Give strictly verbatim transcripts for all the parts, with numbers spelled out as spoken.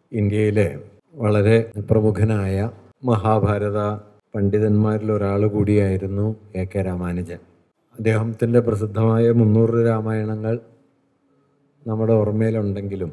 ഇന്ത്യയിലെ വളരെ പ്രമുഖനായ മഹാഭാരത പണ്ഡിതന്മാരിൽ ഒരാൾ കൂടിയായിരുന്നു എ കെ രാമാനുജൻ. അദ്ദേഹത്തിൻ്റെ പ്രസിദ്ധമായ മുന്നൂറ് രാമായണങ്ങൾ നമ്മുടെ ഓർമ്മയിലുണ്ടെങ്കിലും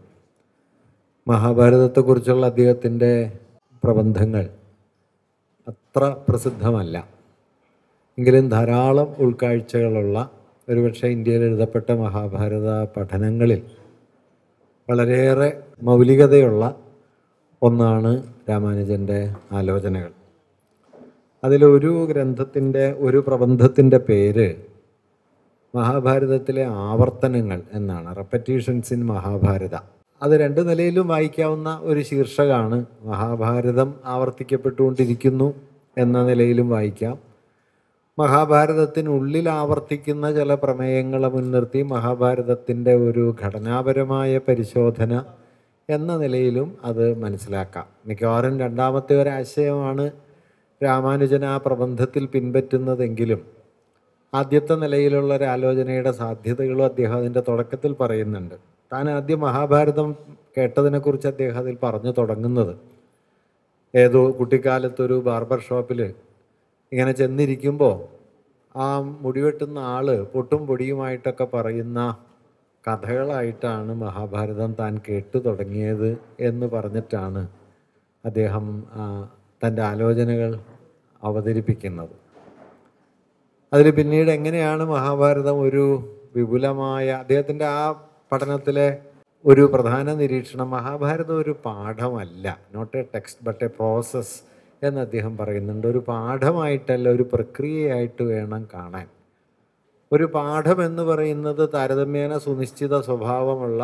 മഹാഭാരതത്തെക്കുറിച്ചുള്ള അദ്ദേഹത്തിൻ്റെ പ്രബന്ധങ്ങൾ അത്ര പ്രസിദ്ധമല്ല. എങ്കിലും ധാരാളം ഉൾക്കാഴ്ചകളുള്ള, ഒരുപക്ഷെ ഇന്ത്യയിൽ എഴുതപ്പെട്ട മഹാഭാരത പഠനങ്ങളിൽ വളരെയേറെ മൗലികതയുള്ള ഒന്നാണ് രാമാനുജൻ്റെ ആലോചനകൾ. അതിലൊരു ഗ്രന്ഥത്തിൻ്റെ ഒരു പ്രബന്ധത്തിൻ്റെ പേര് മഹാഭാരതത്തിലെ ആവർത്തനങ്ങൾ എന്നാണ്, റെപ്പറ്റീഷൻസ് ഇൻ മഹാഭാരത. അത് രണ്ട് നിലയിലും വായിക്കാവുന്ന ഒരു ശീർഷകമാണ്. മഹാഭാരതം ആവർത്തിക്കപ്പെട്ടുകൊണ്ടിരിക്കുന്നു എന്ന നിലയിലും വായിക്കാം. മഹാഭാരതത്തിനുള്ളിൽ ആവർത്തിക്കുന്ന ചില പ്രമേയങ്ങളെ മുൻനിർത്തി മഹാഭാരതത്തിൻ്റെ ഒരു ഘടനാപരമായ പരിശോധന എന്ന നിലയിലും അത് മനസ്സിലാക്കാം. മിക്കവാറും രണ്ടാമത്തെ ഒരാശയമാണ് രാമാനുജൻ ആ പ്രബന്ധത്തിൽ പിൻപറ്റുന്നതെങ്കിലും ആദ്യത്തെ നിലയിലുള്ള ഒരു ആലോചനയുടെ സാധ്യതകളും അദ്ദേഹം അതിൻ്റെ തുടക്കത്തിൽ പറയുന്നുണ്ട്. താൻ ആദ്യം മഹാഭാരതം കേട്ടതിനെക്കുറിച്ച് അദ്ദേഹം അതിൽ പറഞ്ഞു തുടങ്ങുന്നത് ഏതോ കുട്ടിക്കാലത്തൊരു ബാർബർ ഷോപ്പിൽ ഇങ്ങനെ ചെന്നിരിക്കുമ്പോൾ ആ മുടിവെട്ടുന്ന ആൾ പൊട്ടും പൊടിയുമായിട്ടൊക്കെ പറയുന്ന കഥകളായിട്ടാണ് മഹാഭാരതം താൻ കേട്ടു തുടങ്ങിയത് എന്ന് പറഞ്ഞിട്ടാണ് അദ്ദേഹം തൻ്റെ ആലോചനകൾ അവതരിപ്പിക്കുന്നത്. അതിൽ പിന്നീട് എങ്ങനെയാണ് മഹാഭാരതം ഒരു വിപുലമായ, അദ്ദേഹത്തിൻ്റെ ആ പഠനത്തിലെ ഒരു പ്രധാന നിരീക്ഷണം, മഹാഭാരതം ഒരു പാഠമല്ല, not a text but a process എന്ന് അദ്ദേഹം പറയുന്നുണ്ട്. ഒരു പാഠമായിട്ടല്ല, ഒരു പ്രക്രിയയായിട്ട് വേണം കാണാൻ. ഒരു പാഠം എന്ന് പറയുന്നത് താരതമ്യേന സുനിശ്ചിത സ്വഭാവമുള്ള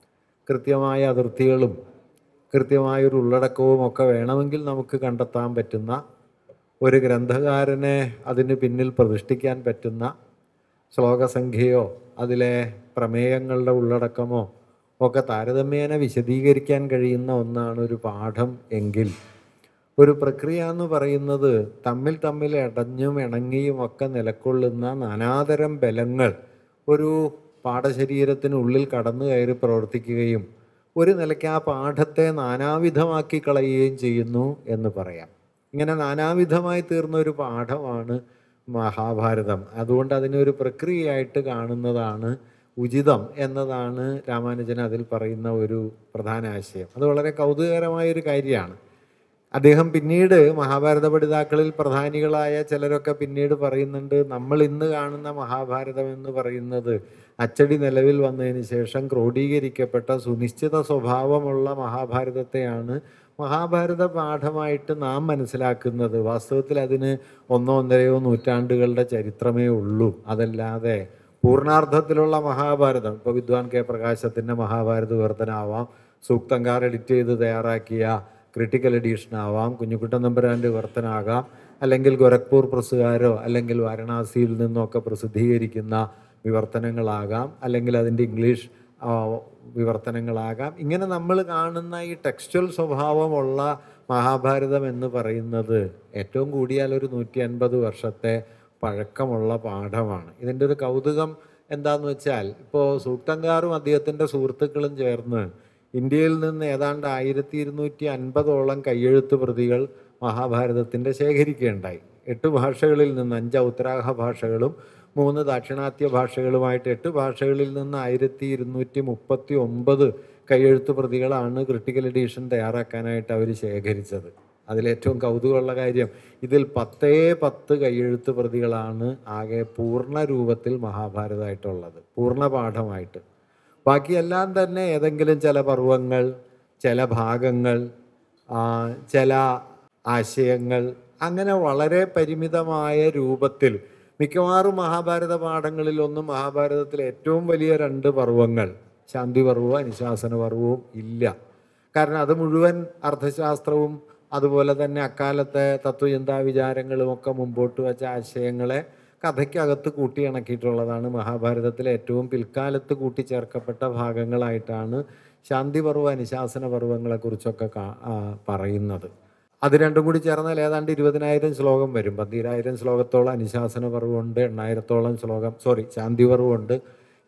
കൃത്യമായ അതിർത്തികളും കൃത്യമായൊരു ഉള്ളടക്കവും ഒക്കെ വേണമെങ്കിൽ നമുക്ക് കണ്ടെത്താൻ പറ്റുന്ന, ഒരു ഗ്രന്ഥകാരനെ അതിന് പിന്നിൽ പ്രതിഷ്ഠിക്കാൻ പറ്റുന്ന ശ്ലോകസംഖ്യയോ അതിലെ പ്രമേയങ്ങളുടെ ഉള്ളടക്കമോ ഒക്കെ താരതമ്യേന വിശദീകരിക്കാൻ കഴിയുന്ന ഒന്നാണ് ഒരു പാഠം എങ്കിൽ, ഒരു പ്രക്രിയ എന്ന് പറയുന്നത് തമ്മിൽ തമ്മിൽ ഇടഞ്ഞും ഇണങ്ങിയും ഒക്കെ നിലക്കൊള്ളുന്ന നാനാതരം ബലങ്ങൾ ഒരു പാഠശരീരത്തിനുള്ളിൽ കടന്നു കയറി പ്രവർത്തിക്കുകയും ഒരു നിലയ്ക്ക് ആ പാഠത്തെ നാനാവിധമാക്കി കളയുകയും ചെയ്യുന്നു എന്ന് പറയാം. ഇങ്ങനെ നാനാവിധമായി തീർന്ന ഒരു പാഠമാണ് മഹാഭാരതം. അതുകൊണ്ട് അതിനൊരു പ്രക്രിയയായിട്ട് കാണുന്നതാണ് ഉചിതം എന്നതാണ് രാമാനുജൻ അതിൽ പറയുന്ന ഒരു പ്രധാന ആശയം. അത് വളരെ കൗതുകകരമായൊരു കാര്യമാണ്. അദ്ദേഹം പിന്നീട് മഹാഭാരത പഠിതാക്കളിൽ പ്രധാനികളായ ചിലരൊക്കെ പിന്നീട് പറയുന്നുണ്ട്, നമ്മൾ ഇന്ന് കാണുന്ന മഹാഭാരതം എന്ന് പറയുന്നത് അച്ചടി നിലവിൽ വന്നതിന് ശേഷം ക്രോഡീകരിക്കപ്പെട്ട സുനിശ്ചിത സ്വഭാവമുള്ള മഹാഭാരതത്തെയാണ് മഹാഭാരത പാഠമായിട്ട് നാം മനസ്സിലാക്കുന്നത്. വാസ്തവത്തിൽ അതിന് ഒന്നോ ഒന്നരയോ നൂറ്റാണ്ടുകളുടെ ചരിത്രമേ ഉള്ളൂ. അതല്ലാതെ പൂർണ്ണാർത്ഥത്തിലുള്ള മഹാഭാരതം, ഇപ്പോൾ വിദ്വാൻ കെ പ്രകാശത്തിൻ്റെ മഹാഭാരത വിവർത്തനമാവാം, സൂക്തങ്കാർ എഡിറ്റ് ചെയ്ത് തയ്യാറാക്കിയ ക്രിട്ടിക്കൽ എഡീഷൻ ആവാം, കുഞ്ഞുകുട്ടൻ നമ്പുരാൻ്റെ വിവർത്തനമാകാം, അല്ലെങ്കിൽ ഗോരഖ്പൂർ പ്രസ്സുകാരോ അല്ലെങ്കിൽ വാരണാസിയിൽ നിന്നൊക്കെ പ്രസിദ്ധീകരിക്കുന്ന വിവർത്തനങ്ങളാകാം, അല്ലെങ്കിൽ അതിൻ്റെ ഇംഗ്ലീഷ് വിവർത്തനങ്ങളാകാം. ഇങ്ങനെ നമ്മൾ കാണുന്ന ഈ ടെക്സ്റ്റൽ സ്വഭാവമുള്ള മഹാഭാരതം എന്ന് പറയുന്നത് ഏറ്റവും കൂടിയാൽ ഒരു നൂറ്റി അൻപത് വർഷത്തെ പഴക്കമുള്ള പാഠമാണ്. ഇതിൻ്റെ ഒരു കൗതുകം എന്താണെന്ന് വെച്ചാൽ, ഇപ്പോൾ സൂക്തങ്കാറും അദ്ദേഹത്തിൻ്റെ സുഹൃത്തുക്കളും ചേർന്ന് ഇന്ത്യയിൽ നിന്ന് ഏതാണ്ട് ആയിരത്തി ഇരുന്നൂറ്റി അൻപതോളം കയ്യെഴുത്ത് പ്രതികൾ മഹാഭാരതത്തിൻ്റെ ശേഖരിക്കുകയുണ്ടായി. എട്ട് ഭാഷകളിൽ നിന്ന്, അഞ്ച് ഔത്തരാഹ ഭാഷകളും മൂന്ന് ദാക്ഷിണാത്യ ഭാഷകളുമായിട്ട് എട്ട് ഭാഷകളിൽ നിന്ന് ആയിരത്തി ഇരുന്നൂറ്റി മുപ്പത്തി ഒമ്പത് കയ്യെഴുത്ത് പ്രതികളാണ് ക്രിട്ടിക്കൽ എഡീഷൻ തയ്യാറാക്കാനായിട്ട് അവർ ശേഖരിച്ചത്. അതിലേറ്റവും കൗതുകമുള്ള കാര്യം, ഇതിൽ പത്തേ പത്ത് കയ്യെഴുത്ത് പ്രതികളാണ് ആകെ പൂർണ്ണ രൂപത്തിൽ മഹാഭാരതമായിട്ടുള്ളത്, പൂർണ്ണ പാഠമായിട്ട്. ബാക്കിയെല്ലാം തന്നെ ഏതെങ്കിലും ചില പർവ്വങ്ങൾ, ചില ഭാഗങ്ങൾ, ചില ആശയങ്ങൾ, അങ്ങനെ വളരെ പരിമിതമായ രൂപത്തിൽ. മിക്കവാറും മഹാഭാരത പാഠങ്ങളിലൊന്നും മഹാഭാരതത്തിലെ ഏറ്റവും വലിയ രണ്ട് പർവ്വങ്ങൾ, ശാന്തി പർവ്വവും അനുശാസന പർവ്വവും ഇല്ല. കാരണം അത് മുഴുവൻ അർത്ഥശാസ്ത്രവും അതുപോലെ തന്നെ അക്കാലത്തെ തത്വചിന്താ വിചാരങ്ങളും ഒക്കെ മുമ്പോട്ട് വച്ച ആശയങ്ങളെ കഥയ്ക്കകത്ത് കൂട്ടിയിണക്കിയിട്ടുള്ളതാണ്. മഹാഭാരതത്തിലെ ഏറ്റവും പിൽക്കാലത്ത് കൂട്ടിച്ചേർക്കപ്പെട്ട ഭാഗങ്ങളായിട്ടാണ് ശാന്തി പർവ്വ അനുശാസന പർവ്വങ്ങളെക്കുറിച്ചൊക്കെ പറയുന്നത്. അത് രണ്ടും കൂടി ചേർന്നാൽ ഏതാണ്ട് ഇരുപതിനായിരം ശ്ലോകം വരും. പന്തീരായിരം ശ്ലോകത്തോളം അനുശാസന പർവ്വമുണ്ട്, എണ്ണായിരത്തോളം ശ്ലോകം സോറി ശാന്തി പർവ്വമുണ്ട്,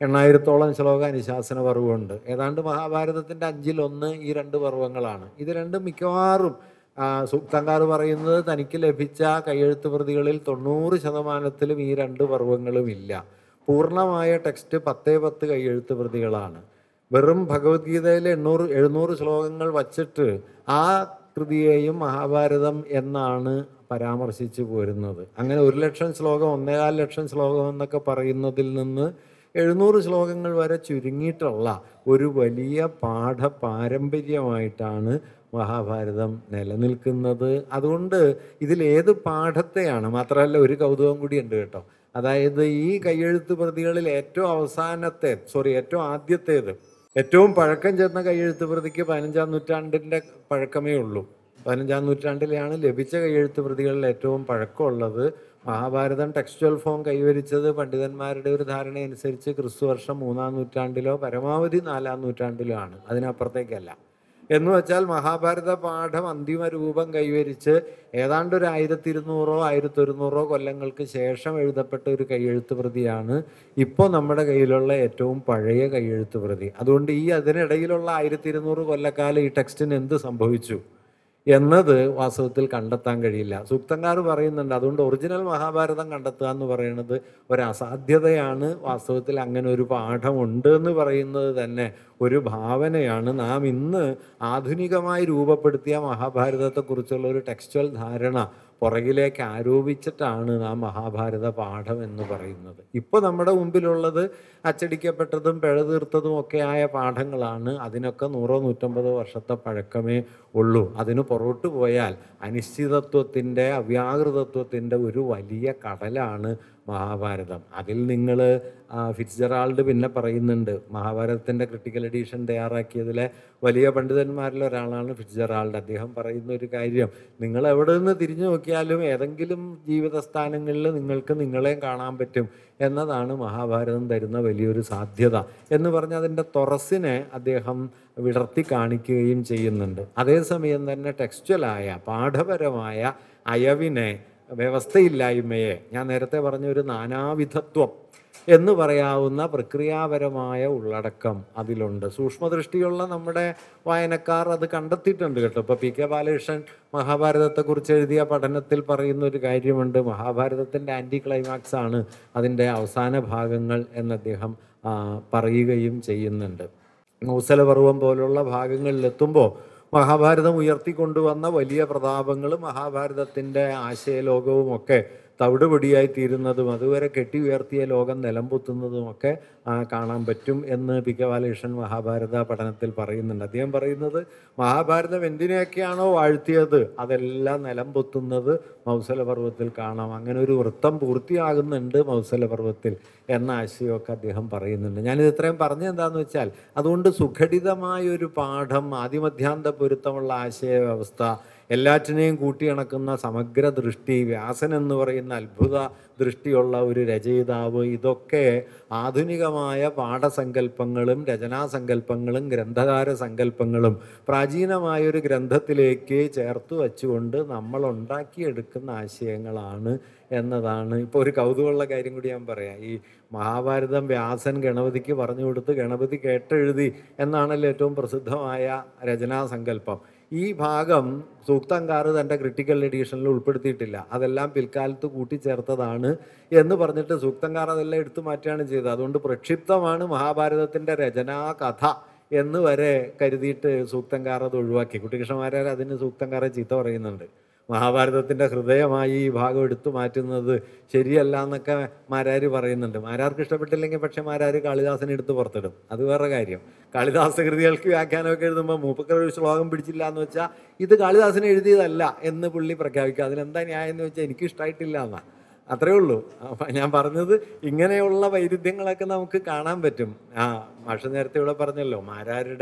എണ്ണായിരത്തോളം ശ്ലോക അനുശാസന പർവ്വമുണ്ട്. ഏതാണ്ട് മഹാഭാരതത്തിൻ്റെ അഞ്ചിലൊന്ന് ഈ രണ്ട് പർവ്വങ്ങളാണ്. ഇത് രണ്ടും മിക്കവാറും സൂക്തങ്കാർ പറയുന്നത് തനിക്ക് ലഭിച്ച കയ്യെഴുത്ത് പ്രതികളിൽ തൊണ്ണൂറ് ശതമാനത്തിലും ഈ രണ്ട് പർവ്വങ്ങളും ഇല്ല. പൂർണ്ണമായ ടെക്സ്റ്റ് പത്തേ പത്ത് കയ്യെഴുത്ത് പ്രതികളാണ്. വെറും ഭഗവത്ഗീതയിലെ എണ്ണൂറ് എഴുന്നൂറ് ശ്ലോകങ്ങൾ വച്ചിട്ട് ആ കൃതിയെയും മഹാഭാരതം എന്നാണ് പരാമർശിച്ചു പോരുന്നത്. അങ്ങനെ ഒരു ലക്ഷം ശ്ലോകം ഒന്നേകാൽ ലക്ഷം ശ്ലോകം എന്നൊക്കെ പറയുന്നതിൽ നിന്ന് എഴുന്നൂറ് ശ്ലോകങ്ങൾ വരെ ചുരുങ്ങിയിട്ടുള്ള ഒരു വലിയ പാഠ പാരമ്പര്യമായിട്ടാണ് മഹാഭാരതം നിലനിൽക്കുന്നത്. അതുകൊണ്ട് ഇതിലേത് പാഠത്തെയാണ്, മാത്രമല്ല ഒരു കൗതുകം കൂടിയുണ്ട് കേട്ടോ. അതായത് ഈ കയ്യെഴുത്ത് പ്രതികളിൽ ഏറ്റവും അവസാനത്തെ സോറി ഏറ്റവും ആദ്യത്തേത് ഏറ്റവും പഴക്കം ചെന്ന കയ്യെഴുത്ത് പ്രതിക്ക് പതിനഞ്ചാം നൂറ്റാണ്ടിൻ്റെ പഴക്കമേ ഉള്ളൂ. പതിനഞ്ചാം നൂറ്റാണ്ടിലെയാണ് ലഭിച്ച കയ്യെഴുത്ത് പ്രതികളിൽ ഏറ്റവും പഴക്കമുള്ളത്. മഹാഭാരതം ടെക്സ്ച്വൽ ഫോം കൈവരിച്ചത് പണ്ഡിതന്മാരുടെ ഒരു ധാരണയനുസരിച്ച് ക്രിസ്തു വർഷം മൂന്നാം നൂറ്റാണ്ടിലോ പരമാവധി നാലാം നൂറ്റാണ്ടിലോ ആണ്, അതിനപ്പുറത്തേക്കല്ല. എന്ന് വെച്ചാൽ മഹാഭാരത പാഠം അന്തിമ രൂപം കൈവരിച്ച് ഏതാണ്ട് ഒരു ആയിരത്തി ഇരുന്നൂറോ ആയിരത്തി ഒരുന്നൂറോ കൊല്ലങ്ങൾക്ക് ശേഷം എഴുതപ്പെട്ട ഒരു കയ്യെഴുത്ത് പ്രതിയാണ് ഇപ്പോൾ നമ്മുടെ കയ്യിലുള്ള ഏറ്റവും പഴയ കയ്യെഴുത്ത് പ്രതി. അതുകൊണ്ട് ഈ അതിനിടയിലുള്ള ആയിരത്തി ഇരുന്നൂറ് കൊല്ലക്കാലം ഈ ടെക്സ്റ്റിന് എന്ത് സംഭവിച്ചു എന്നത് വാസ്തവത്തിൽ കണ്ടെത്താൻ കഴിയില്ല. സൂക്തങ്കാർ പറയുന്നുണ്ട് അതുകൊണ്ട് ഒറിജിനൽ മഹാഭാരതം കണ്ടെത്തുക എന്ന് പറയുന്നത് ഒരസാധ്യതയാണ്. വാസ്തവത്തിൽ അങ്ങനെ ഒരു പാഠമുണ്ട് എന്ന് പറയുന്നത് തന്നെ ഒരു ഭാവനയാണ്. നാം ഇന്ന് ആധുനികമായി രൂപപ്പെടുത്തിയ മഹാഭാരതത്തെക്കുറിച്ചുള്ള ഒരു ടെക്സ്ച്വൽ ധാരണ പുറകിലേക്ക് ആരോപിച്ചിട്ടാണ് നാം മഹാഭാരത പാഠം എന്ന് പറയുന്നത്. ഇപ്പോൾ നമ്മുടെ മുമ്പിലുള്ളത് അച്ചടിക്കപ്പെട്ടതും പിഴതീർത്തതും ഒക്കെ ആയ പാഠങ്ങളാണ്. അതിനൊക്കെ നൂറോ നൂറ്റമ്പതോ വർഷത്തെ പഴക്കമേ ഉള്ളൂ. അതിന് പുറകോട്ട് പോയാൽ അനിശ്ചിതത്വത്തിൻ്റെ അവ്യാകൃതത്വത്തിൻ്റെ ഒരു വലിയ കടലാണ് മഹാഭാരതം. അതിൽ നിങ്ങൾ ഫിറ്റ്സ്ജെറാൾഡ് പിന്നെ പറയുന്നുണ്ട്, മഹാഭാരതത്തിൻ്റെ ക്രിട്ടിക്കൽ എഡീഷൻ തയ്യാറാക്കിയതിലെ വലിയ പണ്ഡിതന്മാരിൽ ഒരാളാണ് ഫിറ്റ്സ്ജെറാൾഡ്. അദ്ദേഹം പറയുന്ന ഒരു കാര്യം, നിങ്ങൾ എവിടെ നിന്ന് തിരിഞ്ഞു നോക്കിയാലും ഏതെങ്കിലും ജീവിതസ്ഥാനങ്ങളിൽ നിങ്ങൾക്ക് നിങ്ങളെയും കാണാൻ പറ്റും എന്നതാണ് മഹാഭാരതം തരുന്ന വലിയൊരു സാധ്യത എന്ന് പറഞ്ഞ് അതിൻ്റെ തുറസിനെ അദ്ദേഹം വിടർത്തി കാണിക്കുകയും ചെയ്യുന്നുണ്ട്. അതേസമയം തന്നെ ടെക്സ്ച്വലായ പാഠപരമായ അയവിനെ, വ്യവസ്ഥയില്ലായ്മയെ, ഞാൻ നേരത്തെ പറഞ്ഞ ഒരു നാനാവിധത്വം എന്ന് പറയാവുന്ന പ്രക്രിയാപരമായ ഉള്ളടക്കം അതിലുണ്ട്. സൂക്ഷ്മദൃഷ്ടിയുള്ള നമ്മുടെ വായനക്കാർ അത് കണ്ടെത്തിയിട്ടുണ്ട് കേട്ടോ. ഇപ്പോൾ പി കെ ബാലകൃഷ്ണൻ മഹാഭാരതത്തെക്കുറിച്ച് എഴുതിയ പഠനത്തിൽ പറയുന്ന ഒരു കാര്യമുണ്ട്, മഹാഭാരതത്തിൻ്റെ ആൻറ്റി ക്ലൈമാക്സ് ആണ് അതിൻ്റെ അവസാന ഭാഗങ്ങൾ എന്ന് അദ്ദേഹം പറയുകയും ചെയ്യുന്നുണ്ട്. മൗസലപർവ്വം പോലുള്ള ഭാഗങ്ങളിലെത്തുമ്പോൾ മഹാഭാരതം ഉയർത്തിക്കൊണ്ടുവന്ന വലിയ പ്രതാപങ്ങളും മഹാഭാരതത്തിൻ്റെ ആശയലോകവുമൊക്കെ തവിടുപൊടിയായി തീരുന്നതും അതുവരെ കെട്ടി ഉയർത്തിയ ലോകം നിലംപൊത്തുന്നതുമൊക്കെ കാണാൻ പറ്റും എന്ന് പി കെ ബാലകൃഷ്ണൻ മഹാഭാരത പഠനത്തിൽ പറയുന്നുണ്ട്. അദ്ദേഹം പറയുന്നത് മഹാഭാരതം എന്തിനെയൊക്കെയാണോ വാഴ്ത്തിയത് അതെല്ലാം നിലംപൊത്തുന്നത് മൗസലപർവ്വത്തിൽ കാണാം. അങ്ങനെ ഒരു വൃത്തം പൂർത്തിയാകുന്നുണ്ട് മൗസലപർവ്വത്തിൽ എന്ന ആശയമൊക്കെ അദ്ദേഹം പറയുന്നുണ്ട്. ഞാനിത് ഇത്രയും പറഞ്ഞത് എന്താണെന്ന് വെച്ചാൽ, അതുകൊണ്ട് സുഘടിതമായൊരു പാഠം, ആദിമധ്യാന്ത പൊരുത്തമുള്ള ആശയ വ്യവസ്ഥ, എല്ലാറ്റിനെയും കൂട്ടിയിണക്കുന്ന സമഗ്ര ദൃഷ്ടി, വ്യാസൻ എന്ന് പറയുന്ന അത്ഭുത ദൃഷ്ടിയുള്ള ഒരു രചയിതാവ്, ഇതൊക്കെ ആധുനികമായ പാഠസങ്കല്പങ്ങളും രചനാസങ്കല്പങ്ങളും ഗ്രന്ഥകാര സങ്കല്പങ്ങളും പ്രാചീനമായൊരു ഗ്രന്ഥത്തിലേക്ക് ചേർത്ത് വച്ചുകൊണ്ട് നമ്മൾ ഉണ്ടാക്കിയെടുക്കുന്ന ആശയങ്ങളാണ് എന്നതാണ്. ഇപ്പോൾ ഒരു കൗതുകമുള്ള കാര്യം കൂടി ഞാൻ പറയാം. ഈ മഹാഭാരതം വ്യാസൻ ഗണപതിക്ക് പറഞ്ഞു കൊടുത്ത് ഗണപതി കേട്ടെഴുതി എന്നാണല്ലോ ഏറ്റവും പ്രസിദ്ധമായ രചനാസങ്കല്പം. ഈ ഭാഗം സൂക്തങ്കാർ തൻ്റെ ക്രിട്ടിക്കൽ എഡീഷനിൽ ഉൾപ്പെടുത്തിയിട്ടില്ല, അതെല്ലാം പിൽക്കാലത്ത് കൂട്ടിച്ചേർത്തതാണ് എന്ന് പറഞ്ഞിട്ട് സൂക്തങ്കാർ അതെല്ലാം എടുത്തു മാറ്റുകയാണ് ചെയ്തത്. അതുകൊണ്ട് പ്രക്ഷിപ്തമാണ് മഹാഭാരതത്തിൻ്റെ രചനാകഥ എന്ന് വരെ കരുതിയിട്ട് സൂക്തങ്കാർ അത് ഒഴിവാക്കി. കുട്ടികൃഷ്ണമാരാർ അതിന് സൂക്തങ്കാരെ ചീത്ത പറയുന്നുണ്ട്. മഹാഭാരതത്തിൻ്റെ ഹൃദയമായി ഈ ഭാഗം എടുത്തു മാറ്റുന്നത് ശരിയല്ല എന്നൊക്കെ മാരാർ പറയുന്നുണ്ട്. മാരാർക്ക് ഇഷ്ടപ്പെട്ടില്ലെങ്കിൽ പക്ഷേ മാരാർ കാളിദാസനെ എടുത്ത് പുറത്തിടും, അത് വേറെ കാര്യം. കാളിദാസ കൃതികൾക്ക് വ്യാഖ്യാനമൊക്കെ എഴുതുമ്പോൾ മൂപ്പക്കർ ഒരു ശ്ലോകം പിടിച്ചില്ല എന്ന് വെച്ചാൽ ഇത് കാളിദാസന് എഴുതിയതല്ല എന്ന് പുള്ളി പ്രഖ്യാപിക്കുക. അതിനെന്താ ന്യായം എന്ന് വെച്ചാൽ എനിക്ക് ഇഷ്ടമായിട്ടില്ല എന്നാണ്, അത്രയേ ഉള്ളൂ. അപ്പം ഞാൻ പറഞ്ഞത് ഇങ്ങനെയുള്ള വൈരുദ്ധ്യങ്ങളൊക്കെ നമുക്ക് കാണാൻ പറ്റും. ആ മാഷ് നേരത്തെ ഇവിടെ പറഞ്ഞല്ലോ, മാരാരുടെ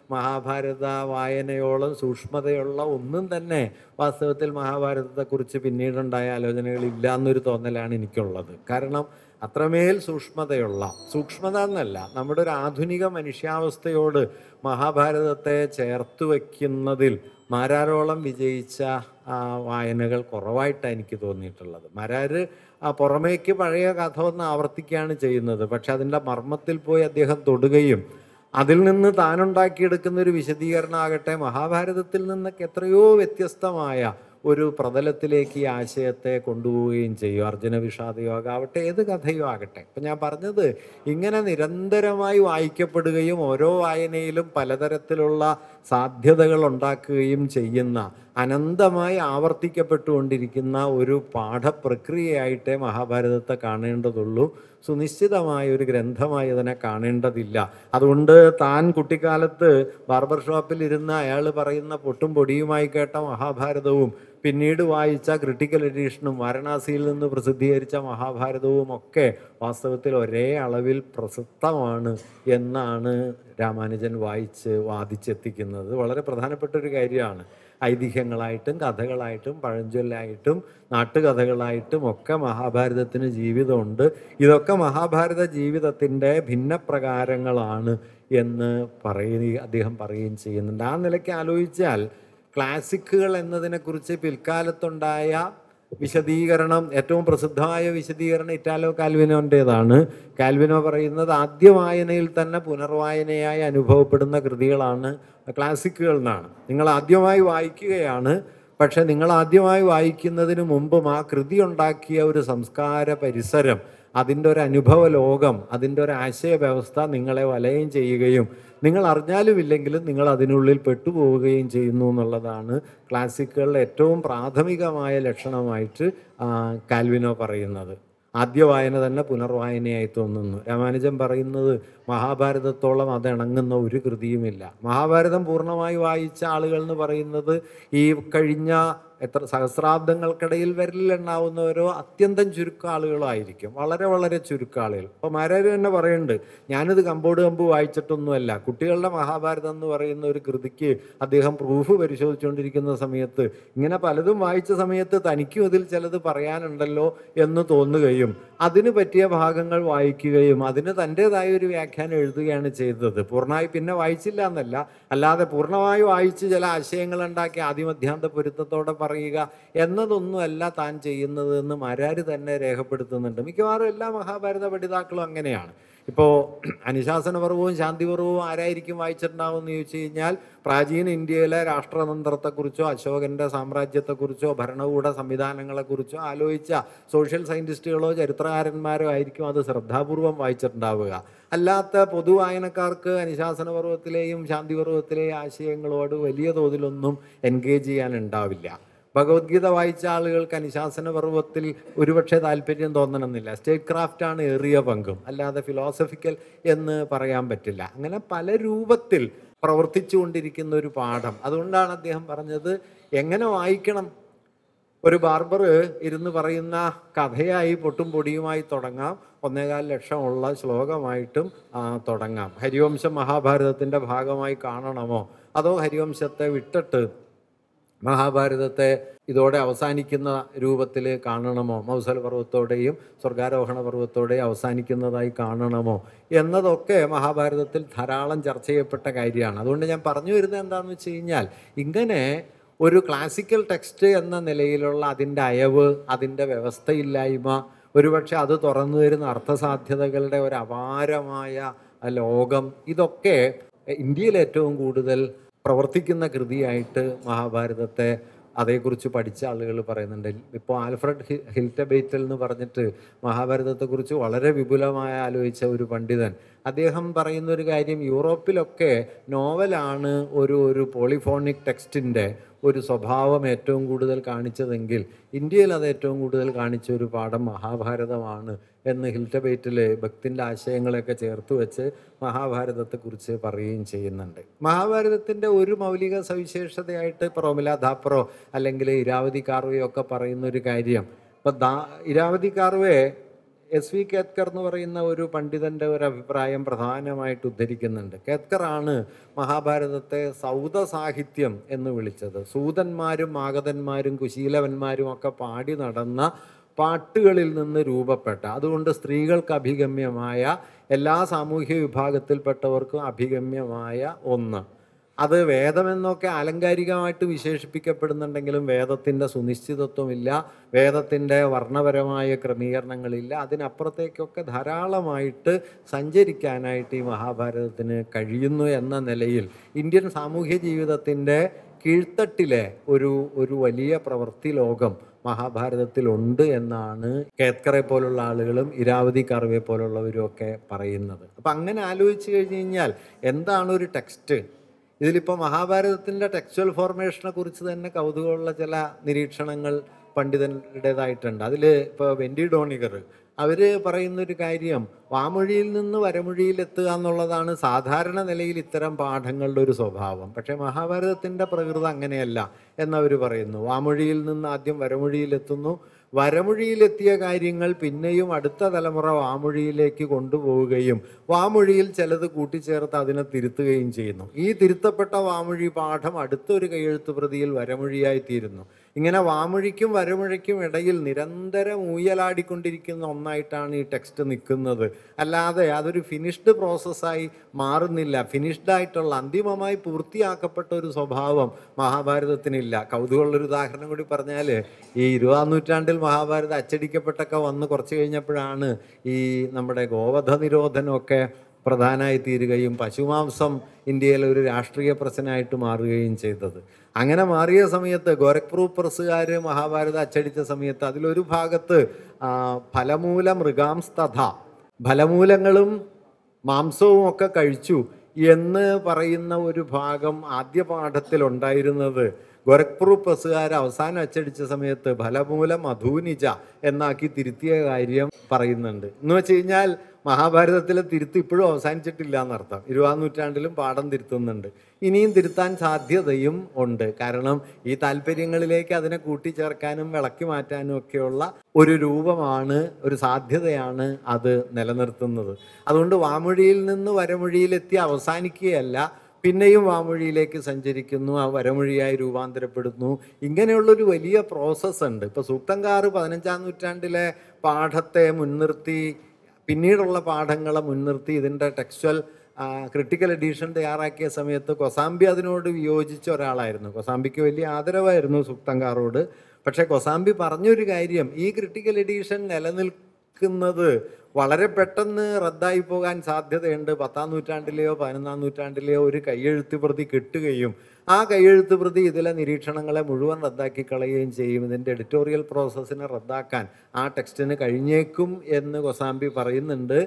മഹാഭാരത വായനയോളം സൂക്ഷ്മതയുള്ള ഒന്നും തന്നെ വാസ്തവത്തിൽ മഹാഭാരതത്തെക്കുറിച്ച് പിന്നീടുണ്ടായ ആലോചനകളില്ല എന്നൊരു തോന്നലാണ് എനിക്കുള്ളത്. കാരണം അത്രമേൽ സൂക്ഷ്മതയുള്ള, സൂക്ഷ്മത എന്നല്ല, നമ്മുടെ ഒരു ആധുനിക മനുഷ്യാവസ്ഥയോട് മഹാഭാരതത്തെ ചേർത്ത് വയ്ക്കുന്നതിൽ മാരാരോളം വിജയിച്ച വായനകൾ കുറവായിട്ടാണ് എനിക്ക് തോന്നിയിട്ടുള്ളത്. മാരാര് പുറമേക്ക് പഴയ കഥ ഒന്ന് ആവർത്തിക്കുകയാണ് ചെയ്യുന്നത്, പക്ഷെ അതിൻ്റെ മർമ്മത്തിൽ പോയി അദ്ദേഹം തൊടുകയും അതിൽ നിന്ന് താനുണ്ടാക്കിയെടുക്കുന്ന ഒരു വിശദീകരണമാകട്ടെ മഹാഭാരതത്തിൽ നിന്നൊക്കെ എത്രയോ വ്യത്യസ്തമായ ഒരു പ്രതലത്തിലേക്ക് ഈ ആശയത്തെ കൊണ്ടുപോവുകയും ചെയ്യും. അർജുന വിഷാദയോഗം ആവട്ടെ, ഏത് കഥയോ ആകട്ടെ. ഇപ്പം ഞാൻ പറഞ്ഞത്, ഇങ്ങനെ നിരന്തരമായി വായിക്കപ്പെടുകയും ഓരോ വായനയിലും പലതരത്തിലുള്ള സാധ്യതകൾ ഉണ്ടാക്കുകയും ചെയ്യുന്ന, അനന്തമായി ആവർത്തിക്കപ്പെട്ടുകൊണ്ടിരിക്കുന്ന ഒരു പാഠപ്രക്രിയയായിട്ടേ മഹാഭാരതത്തെ കാണേണ്ടതുള്ളൂ. സുനിശ്ചിതമായ ഒരു ഗ്രന്ഥമായി അതിനെ കാണേണ്ടതില്ല. അതുകൊണ്ട് താൻ കുട്ടിക്കാലത്ത് ബാർബർ ഷോപ്പിൽ ഇരുന്ന് അയാൾ പറയുന്ന പൊട്ടും പൊടിയുമായി കേട്ട മഹാഭാരതവും പിന്നീട് വായിച്ച ക്രിട്ടിക്കൽ എഡീഷനും വാരണാസിയിൽ നിന്ന് പ്രസിദ്ധീകരിച്ച മഹാഭാരതവും ഒക്കെ വാസ്തവത്തിൽ ഒരേ അളവിൽ പ്രസക്തമാണ് എന്നാണ് രാമാനുജൻ വായിച്ച് വാദിച്ചെത്തിക്കുന്നത്. വളരെ പ്രധാനപ്പെട്ട ഒരു കാര്യമാണ്. ഐതിഹ്യങ്ങളായിട്ടും കഥകളായിട്ടും പഴഞ്ചൊല്ലായിട്ടും നാട്ടുകഥകളായിട്ടും ഒക്കെ മഹാഭാരതത്തിന് ജീവിതമുണ്ട്. ഇതൊക്കെ മഹാഭാരത ജീവിതത്തിൻ്റെ ഭിന്നപ്രകാരങ്ങളാണ് എന്ന് പറയുക അദ്ദേഹം പറയുകയും ചെയ്യുന്നുണ്ട്. ആ നിലയ്ക്ക് ആലോചിച്ചാൽ ക്ലാസിക്കുകൾ എന്നതിനെക്കുറിച്ച് പിൽക്കാലത്തുണ്ടായ വിശദീകരണം, ഏറ്റവും പ്രസിദ്ധമായ വിശദീകരണം ഇറ്റാലോ കാൽവിനോൻ്റേതാണ്. കാൽവിനോ പറയുന്നത് ആദ്യ വായനയിൽ തന്നെ പുനർവായനയായി അനുഭവപ്പെടുന്ന കൃതികളാണ് ക്ലാസിക്കുകൾ എന്നാണ്. നിങ്ങൾ ആദ്യമായി വായിക്കുകയാണ്, പക്ഷെ നിങ്ങൾ ആദ്യമായി വായിക്കുന്നതിന് മുമ്പും ആ കൃതി ഉണ്ടാക്കിയ ഒരു സംസ്കാര പരിസരം, അതിൻ്റെ ഒരു അനുഭവ ലോകം, അതിൻ്റെ ഒരു ആശയ വ്യവസ്ഥ നിങ്ങളെ വലയം ചെയ്യുകയും നിങ്ങൾ അറിഞ്ഞാലും ഇല്ലെങ്കിലും നിങ്ങൾ അതിനുള്ളിൽ പെട്ടുപോവുകയും ചെയ്യുന്നു എന്നുള്ളതാണ് ക്ലാസിക്കുകളുടെ ഏറ്റവും പ്രാഥമികമായ ലക്ഷണമായിട്ട് കാൽവിനോ പറയുന്നത്. ആദ്യ വായന തന്നെ പുനർവായനയായി തോന്നുന്നു. രാമാനുജൻ പറയുന്നത് മഹാഭാരതത്തോളം അതിണങ്ങുന്ന ഒരു കൃതിയുമില്ല. മഹാഭാരതം പൂർണ്ണമായി വായിച്ച ആളുകൾ എന്ന് പറയുന്നത് ഈ കഴിഞ്ഞ എത്ര സഹസ്രാബ്ദങ്ങൾക്കിടയിൽ വിരലിലെണ്ണാവുന്നവരോ അത്യന്തം ചുരുക്കം ആളുകളായിരിക്കും, വളരെ വളരെ ചുരുക്കം ആളുകൾ. അപ്പോൾ മാരാര് തന്നെ പറയുന്നുണ്ട്, ഞാനിത് കമ്പോട് കമ്പ് വായിച്ചിട്ടൊന്നുമല്ല. കുട്ടികളുടെ മഹാഭാരതം എന്ന് പറയുന്ന ഒരു കൃതിക്ക് അദ്ദേഹം പ്രൂഫ് പരിശോധിച്ചുകൊണ്ടിരിക്കുന്ന സമയത്ത് ഇങ്ങനെ പലതും വായിച്ച സമയത്ത് തനിക്കും ഇതിൽ ചിലത് പറയാനുണ്ടല്ലോ എന്ന് തോന്നുകയും അതിന് പറ്റിയ ഭാഗങ്ങൾ വായിക്കുകയും അതിന് തൻ്റേതായ ഒരു വ്യാഖ്യാനം എഴുതുകയാണ് ചെയ്തത്. പൂർണ്ണമായി പിന്നെ വായിച്ചില്ല എന്നല്ല, അല്ലാതെ പൂർണ്ണമായി വായിച്ച് ചില ആശയങ്ങൾ ഉണ്ടാക്കി ആദിമധ്യാന്ത പൊരുത്തത്തോടെ പറയുക എന്നതൊന്നുമല്ല താൻ ചെയ്യുന്നത് എന്ന് മാരാര് തന്നെ രേഖപ്പെടുത്തുന്നുണ്ട്. മിക്കവാറും എല്ലാ മഹാഭാരത പഠിതാക്കളും അങ്ങനെയാണ്. ഇപ്പോൾ അനുശാസനപർവവും ശാന്തിപർവവും ആരായിരിക്കും വായിച്ചിട്ടുണ്ടാവും എന്ന് ചോദിച്ചു കഴിഞ്ഞാൽ പ്രാചീന ഇന്ത്യയിലെ രാഷ്ട്രതന്ത്രത്തെക്കുറിച്ചോ അശോകൻ്റെ സാമ്രാജ്യത്തെക്കുറിച്ചോ ഭരണകൂട സംവിധാനങ്ങളെക്കുറിച്ചോ ആലോചിച്ച സോഷ്യൽ സയൻറ്റിസ്റ്റുകളോ ചരിത്രകാരന്മാരോ ആയിരിക്കും അത് ശ്രദ്ധാപൂർവം വായിച്ചിട്ടുണ്ടാവുക. അല്ലാത്ത പൊതുവായനക്കാർക്ക് അനുശാസനപർവത്തിലെയും ശാന്തിപർവത്തിലെയും ആശയങ്ങളോട് വലിയ തോതിലൊന്നും എൻഗേജ് ചെയ്യാനുണ്ടാവില്ല. ഭഗവത്ഗീത വായിച്ച ആളുകൾക്ക് അനുശാസന പർവ്വത്തിൽ ഒരുപക്ഷെ താല്പര്യം തോന്നണമെന്നില്ല. സ്റ്റേറ്റ് ക്രാഫ്റ്റാണ് ഏറിയ പങ്കും, അല്ലാതെ ഫിലോസഫിക്കൽ എന്ന് പറയാൻ പറ്റില്ല. അങ്ങനെ പല രൂപത്തിൽ പ്രവർത്തിച്ചു കൊണ്ടിരിക്കുന്ന ഒരു പാഠം. അതുകൊണ്ടാണ് അദ്ദേഹം പറഞ്ഞത് എങ്ങനെ വായിക്കണം. ഒരു ബാർബർ ഇരുന്ന് പറയുന്ന കഥയായി പൊട്ടും പൊടിയുമായി തുടങ്ങാം, ഒന്നേകാൽ ലക്ഷമുള്ള ശ്ലോകമായിട്ടും തുടങ്ങാം. ഹരിവംശം മഹാഭാരതത്തിൻ്റെ ഭാഗമായി കാണണമോ, അതോ ഹരിവംശത്തെ വിട്ടിട്ട് മഹാഭാരതത്തെ ഇതോടെ അവസാനിക്കുന്ന രൂപത്തിൽ കാണണമോ, മൗസല പർവ്വത്തോടെയും സ്വർഗാരോഹണ പർവ്വത്തോടെയും അവസാനിക്കുന്നതായി കാണണമോ എന്നതൊക്കെ മഹാഭാരതത്തിൽ ധാരാളം ചർച്ച ചെയ്യപ്പെട്ട കാര്യമാണ്. അതുകൊണ്ട് ഞാൻ പറഞ്ഞു വരുന്നത് എന്താണെന്ന് വെച്ച് കഴിഞ്ഞാൽ, ഇങ്ങനെ ഒരു ക്ലാസിക്കൽ ടെക്സ്റ്റ് എന്ന നിലയിലുള്ള അതിൻ്റെ അയവ്, അതിൻ്റെ വ്യവസ്ഥയില്ലായ്മ, ഒരുപക്ഷെ അത് തുറന്നു വരുന്ന അർത്ഥസാധ്യതകളുടെ ഒരു അപാരമായ ലോകം, ഇതൊക്കെ ഇന്ത്യയിൽ ഏറ്റവും കൂടുതൽ പ്രവർത്തിക്കുന്ന കൃതിയായിട്ട് മഹാഭാരതത്തെ അതേക്കുറിച്ച് പഠിച്ച ആളുകൾ പറയുന്നുണ്ട്. ഇപ്പോൾ ആൽഫ്രഡ് ഹിൽറ്റബേറ്റൽ എന്ന് പറഞ്ഞിട്ട് മഹാഭാരതത്തെക്കുറിച്ച് വളരെ വിപുലമായ ആലോചിച്ച ഒരു പണ്ഡിതൻ, അദ്ദേഹം പറയുന്നൊരു കാര്യം, യൂറോപ്പിലൊക്കെ നോവലാണ് ഒരു ഒരു പോളിഫോണിക് ടെക്സ്റ്റിൻ്റെ ഒരു സ്വഭാവം ഏറ്റവും കൂടുതൽ കാണിച്ചതെങ്കിൽ ഇന്ത്യയിൽ അത് ഏറ്റവും കൂടുതൽ കാണിച്ച ഒരു പാഠം മഹാഭാരതമാണ് എന്ന് ഹിൽറ്റബേറ്റിൽ ഭക്തിൻ്റെ ആശയങ്ങളെയൊക്കെ ചേർത്ത് വെച്ച് മഹാഭാരതത്തെക്കുറിച്ച് പറയുകയും ചെയ്യുന്നുണ്ട്. മഹാഭാരതത്തിൻ്റെ ഒരു മൗലിക സവിശേഷതയായിട്ട് ഇപ്പോൾ റോമില ധാപ്പറോ അല്ലെങ്കിൽ ഇരാവതി കാർവയോ ഒക്കെ പറയുന്നൊരു കാര്യം, ഇപ്പം ദാ ഇരാവതി കാർവേ എസ് വി കേത്കർ എന്ന് പറയുന്ന ഒരു പണ്ഡിതൻ്റെ ഒരു അഭിപ്രായം പ്രധാനമായിട്ട് ഉദ്ധരിക്കുന്നുണ്ട്. കേത്കറാണ് മഹാഭാരതത്തെ സൗത സാഹിത്യം എന്ന് വിളിച്ചത്. സൂതന്മാരും മാഗധന്മാരും കുശീലവന്മാരും ഒക്കെ പാടി നടന്ന പാട്ടുകളിൽ നിന്ന് രൂപപ്പെട്ട, അതുകൊണ്ട് സ്ത്രീകൾക്ക് അഭിഗമ്യമായ, എല്ലാ സാമൂഹ്യ വിഭാഗത്തിൽപ്പെട്ടവർക്കും അഭിഗമ്യമായ ഒന്ന്. അത് വേദമെന്നൊക്കെ ആലങ്കാരികമായിട്ട് വിശേഷിപ്പിക്കപ്പെടുന്നുണ്ടെങ്കിലും വേദത്തിൻ്റെ സുനിശ്ചിതത്വമില്ല, വേദത്തിൻ്റെ വർണ്ണപരമായ ക്രമീകരണങ്ങളില്ല. അതിനപ്പുറത്തേക്കൊക്കെ ധാരാളമായിട്ട് സഞ്ചരിക്കാനായിട്ട് ഈ മഹാഭാരതത്തിന് കഴിയുന്നു എന്ന നിലയിൽ ഇന്ത്യൻ സാമൂഹ്യ ജീവിതത്തിൻ്റെ കീഴ്ത്തട്ടിലെ ഒരു ഒരു വലിയ പ്രവൃത്തി ലോകം മഹാഭാരതത്തിലുണ്ട് എന്നാണ് കേത്കറെ പോലുള്ള ആളുകളും ഇരാവതി കർവെ പോലുള്ളവരും ഒക്കെ പറയുന്നത്. അപ്പം അങ്ങനെ ആലോചിച്ച് കഴിഞ്ഞ് കഴിഞ്ഞാൽ എന്താണ് ഒരു ടെക്സ്റ്റ്? ഇതിലിപ്പോൾ മഹാഭാരതത്തിൻ്റെ ടെക്സ്ച്വൽ ഫോർമേഷനെ കുറിച്ച് തന്നെ കൗതുകമുള്ള ചില നിരീക്ഷണങ്ങൾ പണ്ഡിതരുടേതായിട്ടുണ്ട്. അതിൽ ഇപ്പോൾ വെൻഡി ഡോണിഗർ അവർ പറയുന്നൊരു കാര്യം, വാമൊഴിയിൽ നിന്ന് വരമൊഴിയിലെത്തുക എന്നുള്ളതാണ് സാധാരണ നിലയിൽ ഇത്തരം പാഠങ്ങളുടെ ഒരു സ്വഭാവം. പക്ഷേ മഹാഭാരതത്തിൻ്റെ പ്രകൃതം അങ്ങനെയല്ല എന്നവർ പറയുന്നു. വാമൊഴിയിൽ നിന്ന് ആദ്യം വരമൊഴിയിലെത്തുന്നു, വരമൊഴിയിലെത്തിയ കാര്യങ്ങൾ പിന്നെയും അടുത്ത തലമുറ വാമൊഴിയിലേക്ക് കൊണ്ടുപോവുകയും വാമൊഴിയിൽ ചിലത് കൂട്ടിച്ചേർത്ത് അതിനെ തിരുത്തുകയും ചെയ്യുന്നു. ഈ തിരുത്തപ്പെട്ട വാമൊഴി പാഠം അടുത്തൊരു കൈയെഴുത്ത് പ്രതിയിൽ വരമൊഴിയായി തീരുന്നു. ഇങ്ങനെ വാമൊഴിക്കും വരമൊഴിക്കും ഇടയിൽ നിരന്തരം ഊയലാടിക്കൊണ്ടിരിക്കുന്ന ഒന്നായിട്ടാണ് ഈ ടെക്സ്റ്റ് നിൽക്കുന്നത്. അല്ലാതെ അതൊരു ഫിനിഷ്ഡ് പ്രോസസ്സായി മാറുന്നില്ല. ഫിനിഷ്ഡ് ആയിട്ടുള്ള, അന്തിമമായി പൂർത്തിയാക്കപ്പെട്ട ഒരു സ്വഭാവം മഹാഭാരതത്തിനില്ല. കൗതുകമുള്ളൊരു ഉദാഹരണം കൂടി പറഞ്ഞാൽ, ഈ ഇരുപതാം നൂറ്റാണ്ടിൽ മഹാഭാരതം അച്ചടിക്കപ്പെട്ടൊക്കെ വന്ന് കുറച്ച് കഴിഞ്ഞപ്പോഴാണ് ഈ നമ്മുടെ ഗോവധ നിരോധനമൊക്കെ പ്രധാനമായി തീരുകയും പശുമാംസം ഇന്ത്യയിലെ ഒരു രാഷ്ട്രീയ പ്രശ്നമായിട്ട് മാറുകയും ചെയ്തത്. അങ്ങനെ മാറിയ സമയത്ത് ഗോരഖ്പൂർ പ്രസ്സുകാർ മഹാഭാരതം അച്ചടിച്ച സമയത്ത് അതിലൊരു ഭാഗത്ത് ഫലമൂല മൃഗാംസ്തഥ, ഫലമൂലങ്ങളും മാംസവും ഒക്കെ കഴിച്ചു എന്ന് പറയുന്ന ഒരു ഭാഗം ആദ്യ പാഠത്തിലുണ്ടായിരുന്നത് ഗോരഖ്പൂർ പ്രസ്സുകാർ അവസാനം അച്ചടിച്ച സമയത്ത് ഫലമൂല മധൂനിജ എന്നാക്കി തിരുത്തിയ കാര്യം പറയുന്നുണ്ട്. എന്ന് വെച്ച് കഴിഞ്ഞാൽ മഹാഭാരതത്തിലെ തിരുത്ത് ഇപ്പോഴും അവസാനിച്ചിട്ടില്ല എന്നർത്ഥം. ഇരുപതാം നൂറ്റാണ്ടിലും പാഠം തിരുത്തുന്നുണ്ട്. ഇനിയും തിരുത്താൻ സാധ്യതയും ഉണ്ട്. കാരണം ഈ താല്പര്യങ്ങളിലേക്ക് അതിനെ കൂട്ടിച്ചേർക്കാനും വിളക്കി മാറ്റാനും ഒക്കെയുള്ള ഒരു രൂപമാണ്, ഒരു സാധ്യതയാണ് അത് നിലനിർത്തുന്നത്. അതുകൊണ്ട് വാമൊഴിയിൽ നിന്ന് വരമൊഴിയിലെത്തി അവസാനിക്കുകയല്ല, പിന്നെയും വാമൊഴിയിലേക്ക് സഞ്ചരിക്കുന്നു, ആ വരമൊഴിയായി രൂപാന്തരപ്പെടുന്നു. ഇങ്ങനെയുള്ളൊരു വലിയ പ്രോസസ്സ് ഉണ്ട്. ഇപ്പോൾ സൂക്തങ്കാർ പതിനഞ്ചാം നൂറ്റാണ്ടിലെ പാഠത്തെ മുൻനിർത്തി, പിന്നീടുള്ള പാഠങ്ങളെ മുൻനിർത്തി ഇതിൻ്റെ ടെക്സ്ച്വൽ ക്രിട്ടിക്കൽ എഡീഷൻ തയ്യാറാക്കിയ സമയത്ത് കൊസാംബി അതിനോട് വിയോജിച്ച ഒരാളായിരുന്നു. കൊസാംബിക്ക് വലിയ ആദരവായിരുന്നു സൂക്തങ്കാറോട്. പക്ഷേ കൊസാംബി പറഞ്ഞൊരു കാര്യം, ഈ ക്രിട്ടിക്കൽ എഡീഷൻ നിലനിൽക്കുന്നത് വളരെ പെട്ടെന്ന് റദ്ദായി പോകാൻ സാധ്യതയുണ്ട്. പത്താം നൂറ്റാണ്ടിലെയോ പതിനൊന്നാം നൂറ്റാണ്ടിലെയോ ഒരു കയ്യെഴുത്ത് പ്രതി കിട്ടുകയും ആ കയ്യെഴുത്ത് പ്രതി ഇതിലെ നിരീക്ഷണങ്ങളെ മുഴുവൻ റദ്ദാക്കി കളയുകയും ചെയ്യും. ഇതിൻ്റെ എഡിറ്റോറിയൽ പ്രോസസ്സിനെ റദ്ദാക്കാൻ ആ ടെക്സ്റ്റിന് കഴിഞ്ഞേക്കും എന്ന് കൊസാംബി പറയുന്നുണ്ട്.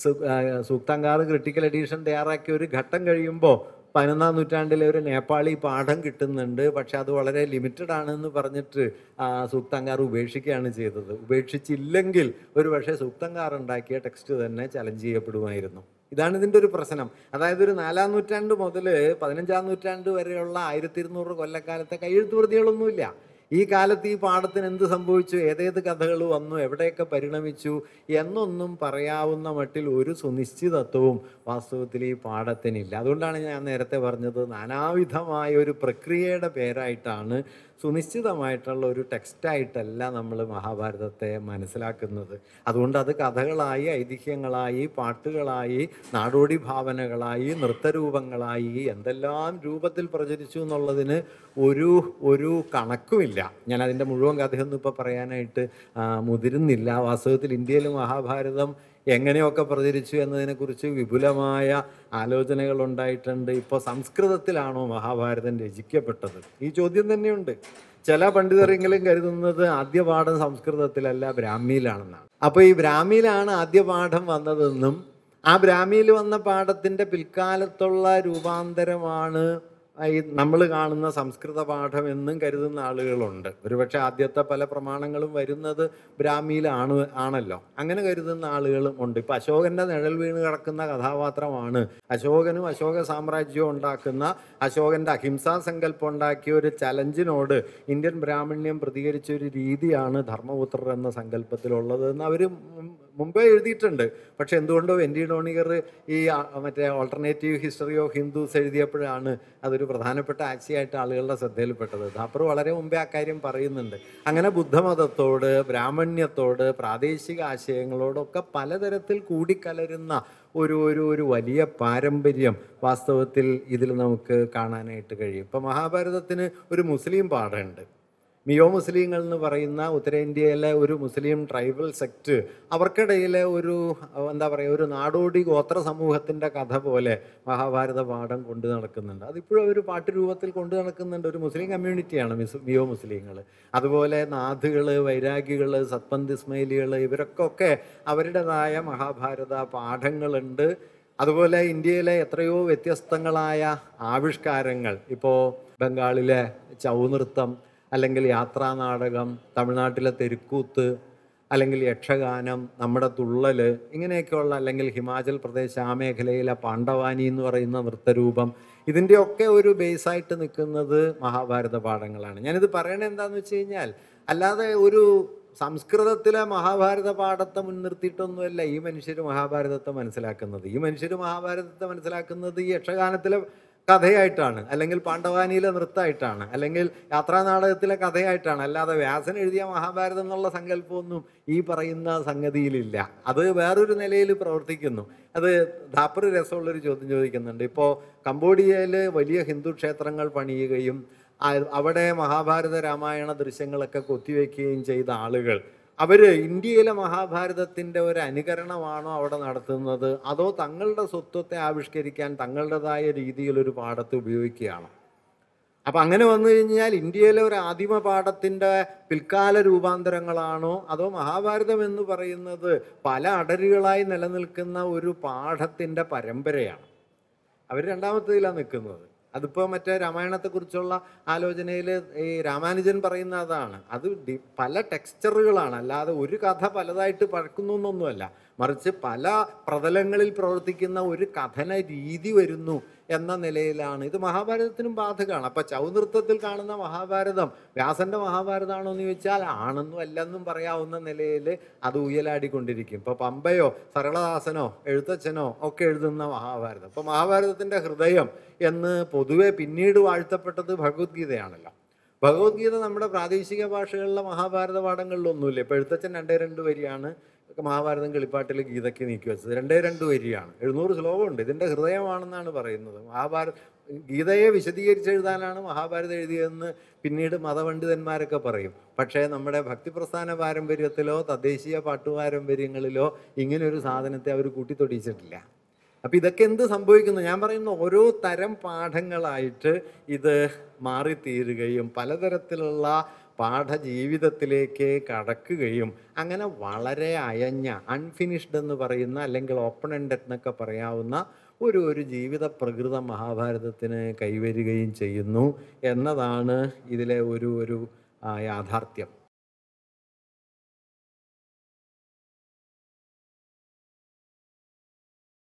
സൂക്തങ്കാർ ക്രിട്ടിക്കൽ എഡീഷൻ തയ്യാറാക്കിയ ഒരു ഘട്ടം കഴിയുമ്പോൾ പതിനൊന്നാം നൂറ്റാണ്ടിലെ ഒരു നേപ്പാളി പാഠം കിട്ടുന്നുണ്ട്. പക്ഷെ അത് വളരെ ലിമിറ്റഡ് ആണെന്ന് പറഞ്ഞിട്ട് സൂക്തങ്കാർ ഉപേക്ഷിക്കുകയാണ് ചെയ്തത്. ഉപേക്ഷിച്ചില്ലെങ്കിൽ ഒരു പക്ഷേ സൂക്തങ്കാർ ഉണ്ടാക്കിയ ടെക്സ്റ്റ് തന്നെ ചലഞ്ച് ചെയ്യപ്പെടുമായിരുന്നു. ഇതാണ് ഇതിൻ്റെ ഒരു പ്രശ്നം. അതായത് ഒരു നാലാം നൂറ്റാണ്ട് മുതൽ പതിനഞ്ചാം നൂറ്റാണ്ട് വരെയുള്ള ആയിരത്തി ഇരുന്നൂറ് കൊല്ലക്കാലത്തെ കയ്യെഴുത്ത് പ്രതികളൊന്നുമില്ല. ഈ കാലത്ത് ഈ പാഠത്തിന് എന്ത് സംഭവിച്ചു, ഏതേത് കഥകൾ വന്നു, എവിടെയൊക്കെ പരിണമിച്ചു എന്നൊന്നും പറയാവുന്ന മട്ടിൽ ഒരു സുനിശ്ചിതത്വവും വാസ്തവത്തിൽ ഈ പാഠത്തിനില്ല. അതുകൊണ്ടാണ് ഞാൻ നേരത്തെ പറഞ്ഞത്, നാനാവിധമായ ഒരു പ്രക്രിയയുടെ പേരായിട്ടാണ്, സുനിശ്ചിതമായിട്ടുള്ള ഒരു ടെക്സ്റ്റായിട്ടല്ല നമ്മൾ മഹാഭാരതത്തെ മനസ്സിലാക്കുന്നത്. അതുകൊണ്ട് അത് കഥകളായി, ഐതിഹ്യങ്ങളായി, പാട്ടുകളായി, നാടോടി ഭാവനകളായി, നൃത്തരൂപങ്ങളായി എന്തെല്ലാം രൂപത്തിൽ പ്രചരിച്ചു എന്നുള്ളതിന് ഒരു ഒരു കണക്കുമില്ല. ഞാൻ അതിൻ്റെ മുഴുവൻ കഥയൊന്നും ഇപ്പോൾ പറയാനായിട്ട് മുതിരുന്നില്ല. വാസ്തവത്തിൽ ഇന്ത്യയിൽ മഹാഭാരതം എങ്ങനെയൊക്കെ പ്രചരിച്ചു എന്നതിനെക്കുറിച്ച് വിപുലമായ ആലോചനകൾ ഉണ്ടായിട്ടുണ്ട്. ഇപ്പോൾ സംസ്കൃതത്തിലാണോ മഹാഭാരതം രചിക്കപ്പെട്ടത്? ഈ ചോദ്യം തന്നെയുണ്ട്. ചില പണ്ഡിതരെങ്കിലും കരുതുന്നത് ആദ്യ പാഠം സംസ്കൃതത്തിലല്ല ബ്രാഹ്മിയിലാണെന്നാണ്. അപ്പോൾ ഈ ബ്രാഹ്മിയിലാണ് ആദ്യ പാഠം വന്നതെന്നും ആ ബ്രാഹ്മിയിൽ വന്ന പാഠത്തിൻ്റെ പിൽക്കാലത്തുള്ള രൂപാന്തരമാണ് ഈ നമ്മൾ കാണുന്ന സംസ്കൃത പാഠം എന്നും കരുതുന്ന ആളുകളുണ്ട്. ഒരുപക്ഷെ ആദ്യത്തെ പല പ്രമാണങ്ങളും വരുന്നത് ബ്രാഹ്മിയിലാണ് ആണല്ലോ, അങ്ങനെ കരുതുന്ന ആളുകളും ഉണ്ട്. ഇപ്പം അശോകൻ്റെ നിഴൽ വീണ് കിടക്കുന്ന കഥാപാത്രമാണ് അശോകനും അശോക സാമ്രാജ്യവും ഉണ്ടാക്കുന്ന, അശോകൻ്റെ അഹിംസാ സങ്കല്പം ഉണ്ടാക്കിയ ഒരു ചലഞ്ചിനോട് ഇന്ത്യൻ ബ്രാഹ്മണ്യം പ്രതികരിച്ച ഒരു രീതിയാണ് ധർമ്മപുത്രർ എന്ന സങ്കല്പത്തിലുള്ളത് എന്ന് അവർ മുമ്പേ എഴുതിയിട്ടുണ്ട്. പക്ഷെ എന്തുകൊണ്ടോ എൻ ഡി ഡോണിഗർ ഈ മറ്റേ ഓൾട്ടർനേറ്റീവ് ഹിസ്റ്ററി ഓഫ് ഹിന്ദുസ് എഴുതിയപ്പോഴാണ് അതൊരു പ്രധാനപ്പെട്ട ആശയമായിട്ട് ആളുകളുടെ ശ്രദ്ധയിൽപ്പെട്ടത്. ഥാപ്പർ വളരെ മുമ്പേ ആ കാര്യം പറയുന്നുണ്ട്. അങ്ങനെ ബുദ്ധമതത്തോട്, ബ്രാഹ്മണ്യത്തോട്, പ്രാദേശിക ആശയങ്ങളോടൊക്കെ പലതരത്തിൽ കൂടിക്കലരുന്ന ഒരു ഒരു ഒരു വലിയ പാരമ്പര്യം വാസ്തവത്തിൽ ഇതിൽ നമുക്ക് കാണാനായിട്ട് കഴിയും. ഇപ്പം മഹാഭാരതത്തിന് ഒരു മുസ്ലിം പാഠമുണ്ട്. മിയോ മുസ്ലിങ്ങൾ എന്ന് പറയുന്ന ഉത്തരേന്ത്യയിലെ ഒരു മുസ്ലിം ട്രൈബൽ സെക്റ്റ്, അവർക്കിടയിലെ ഒരു എന്താ പറയുക ഒരു നാടോടി ഗോത്ര സമൂഹത്തിൻ്റെ കഥ പോലെ മഹാഭാരത പാഠം കൊണ്ടു നടക്കുന്നുണ്ട്. അതിപ്പോഴും ഒരു പാട്ട് രൂപത്തിൽ കൊണ്ടു നടക്കുന്നുണ്ട്. ഒരു മുസ്ലിം കമ്മ്യൂണിറ്റിയാണ് മിസ് മിയോ മുസ്ലിങ്ങൾ. അതുപോലെ നാഥുകൾ, വൈരാഗികൾ, സത്പന്ത് ഇസ്മൈലികൾ, ഇവരൊക്കെ ഒക്കെ അവരുടേതായ മഹാഭാരത പാഠങ്ങളുണ്ട്. അതുപോലെ ഇന്ത്യയിലെ എത്രയോ വ്യത്യസ്തങ്ങളായ ആവിഷ്കാരങ്ങൾ, ഇപ്പോൾ ബംഗാളിലെ ചൗ നൃത്തം, അല്ലെങ്കിൽ യാത്രാ നാടകം, തമിഴ്നാട്ടിലെ തെരുക്കൂത്ത്, അല്ലെങ്കിൽ യക്ഷഗാനം, നമ്മുടെ തുള്ളൽ, ഇങ്ങനെയൊക്കെയുള്ള, അല്ലെങ്കിൽ ഹിമാചൽ പ്രദേശ് ആ മേഖലയിലെ പാണ്ഡവാനി എന്ന് പറയുന്ന നൃത്തരൂപം, ഇതിൻ്റെയൊക്കെ ഒരു ബേസായിട്ട് നിൽക്കുന്നത് മഹാഭാരത പാഠങ്ങളാണ്. ഞാനിത് പറയണത് എന്താണെന്ന് വെച്ച് കഴിഞ്ഞാൽ, അല്ലാതെ ഒരു സംസ്കൃതത്തിലെ മഹാഭാരത പാഠത്തെ മുൻനിർത്തിയിട്ടൊന്നുമല്ല ഈ മനുഷ്യർ മഹാഭാരതത്തെ മനസ്സിലാക്കുന്നത്. ഈ മനുഷ്യർ മഹാഭാരതത്തെ മനസ്സിലാക്കുന്നത് ഈ യക്ഷഗാനത്തിലെ കഥയായിട്ടാണ്, അല്ലെങ്കിൽ പാണ്ഡവാനിയിലെ നൃത്തമായിട്ടാണ്, അല്ലെങ്കിൽ യാത്രാ നാടകത്തിലെ കഥയായിട്ടാണ്. അല്ലാതെ വ്യാസൻ എഴുതിയ മഹാഭാരതം എന്നുള്ള സങ്കല്പമൊന്നും ഈ പറയുന്ന സംഗതിയിലില്ല. അത് വേറൊരു നിലയിൽ പ്രവർത്തിക്കുന്നു. അത് ഥാപ്പർ രസമുള്ളൊരു ചോദ്യം ചോദിക്കുന്നുണ്ട്. ഇപ്പോൾ കംബോഡിയയിൽ വലിയ ഹിന്ദു ക്ഷേത്രങ്ങൾ പണിയുകയും അവിടെ മഹാഭാരത രാമായണ ദൃശ്യങ്ങളൊക്കെ കൊത്തിവെക്കുകയും ചെയ്ത ആളുകൾ, അവർ ഇന്ത്യയിലെ മഹാഭാരതത്തിൻ്റെ ഒരു അനുകരണമാണോ അവിടെ നടത്തുന്നത്, അതോ തങ്ങളുടെ സ്വത്വത്തെ ആവിഷ്കരിക്കാൻ തങ്ങളുടേതായ രീതിയിലൊരു പാഠത്തെ ഉപയോഗിക്കുകയാണ്? അപ്പം അങ്ങനെ വന്നു കഴിഞ്ഞാൽ ഇന്ത്യയിലെ ഒരു ആദിമ പാഠത്തിൻ്റെ പിൽക്കാല രൂപാന്തരങ്ങളാണോ, അതോ മഹാഭാരതം എന്ന് പറയുന്നത് പല അടരുകളായി നിലനിൽക്കുന്ന ഒരു പാഠത്തിൻ്റെ പരമ്പരയാണ്? അവർ രണ്ടാമത്തേതിലാണ് നിൽക്കുന്നത്. അതിപ്പോൾ മറ്റേ രാമായണത്തെക്കുറിച്ചുള്ള ആലോചനയിൽ ഈ രാമാനുജൻ പറയുന്ന അതാണ്. അത് ഡി പല ടെക്സ്ചറുകളാണ്, അല്ലാതെ ഒരു കഥ പലതായിട്ട് പഴക്കുന്നു എന്നൊന്നുമല്ല. മറിച്ച് പല പ്രതലങ്ങളിൽ പ്രവർത്തിക്കുന്ന ഒരു കഥന രീതി വരുന്നു എന്ന നിലയിലാണ്. ഇത് മഹാഭാരതത്തിനും ബാധകമാണ്. അപ്പം ചൗനൃത്തത്തിൽ കാണുന്ന മഹാഭാരതം വ്യാസൻ്റെ മഹാഭാരതമാണോ എന്ന് ചോദിച്ചാൽ ആണെന്നും അല്ലെന്നും പറയാവുന്ന നിലയിൽ അത് ഉയലാടിക്കൊണ്ടിരിക്കും. ഇപ്പോൾ പമ്പയോ സരളദാസനോ എഴുത്തച്ഛനോ ഒക്കെ എഴുതുന്ന മഹാഭാരതം. ഇപ്പോൾ മഹാഭാരതത്തിൻ്റെ ഹൃദയം എന്ന് പൊതുവെ പിന്നീട് വാഴ്ത്തപ്പെട്ടത് ഭഗവത്ഗീതയാണല്ലോ. ഭഗവത്ഗീത നമ്മുടെ പ്രാദേശിക ഭാഷകളിലെ മഹാഭാരത പാഠങ്ങളിലൊന്നുമില്ല. ഇപ്പോൾ എഴുത്തച്ഛൻ രണ്ടേ രണ്ട് വരിയാണ് മഹാഭാരതം കിളിപ്പാട്ടിൽ ഗീതയ്ക്ക് നീക്കി വെച്ചത്. രണ്ടേ രണ്ട് വരിയാണ്, എഴുന്നൂറ് ശ്ലോകമുണ്ട്. ഇതിൻ്റെ ഹൃദയമാണെന്നാണ് പറയുന്നത്. മഹാഭാരത ഗീതയെ വിശദീകരിച്ചെഴുതാനാണ് മഹാഭാരതം എഴുതിയതെന്ന് പിന്നീട് മതപണ്ഡിതന്മാരൊക്കെ പറയും. പക്ഷേ നമ്മുടെ ഭക്തിപ്രസ്ഥാന പാരമ്പര്യത്തിലോ തദ്ദേശീയ പാട്ടുപാരമ്പര്യങ്ങളിലോ ഇങ്ങനൊരു സാധനത്തെ അവർ കൂട്ടിത്തൊടിച്ചിട്ടില്ല. അപ്പം ഇതൊക്കെ എന്ത് സംഭവിക്കുന്നു? ഞാൻ പറയുന്ന ഓരോ തരം പാഠങ്ങളായിട്ട് ഇത് മാറിത്തീരുകയും പലതരത്തിലുള്ള പാഠജീവിതത്തിലേക്ക് കടക്കുകയും അങ്ങനെ വളരെ അയഞ്ഞ അൺഫിനിഷ്ഡ് എന്ന് പറയുന്ന, അല്ലെങ്കിൽ ഓപ്പൺ എൻഡഡ് എന്നൊക്കെ പറയാവുന്ന ഒരു ഒരു ജീവിത പ്രകൃതം മഹാഭാരതത്തിന് കൈവരികയും ചെയ്യുന്നു എന്നതാണ് ഇതിലെ ഒരു ഒരു യാഥാർത്ഥ്യം.